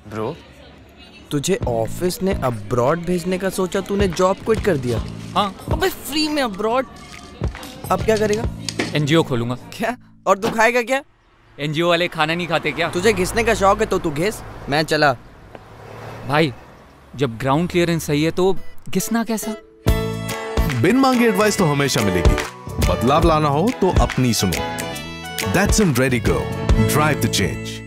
Bro, तुझे office ने abroad भेजने का सोचा, तूने जॉब क्विट कर दिया? हाँ। अबे फ्री में अब्रॉड? अब क्या करेगा? एनजीओ खोलूंगा। क्या? और तू खाएगा क्या? एनजीओ वाले खाना नहीं खाते क्या? तुझे घिसने का शौक है तो तू घिस, मैं चला। भाई जब ग्राउंड क्लियरेंस सही है तो घिसना कैसा? बिन मांगे एडवाइस तो हमेशा मिलेगी, बदलाव लाना हो तो अपनी सुनो। Datsun Ready Go. Drive the change.